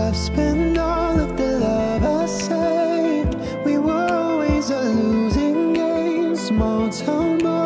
I've spent all of the love I saved. We were always a losing game. Small town boy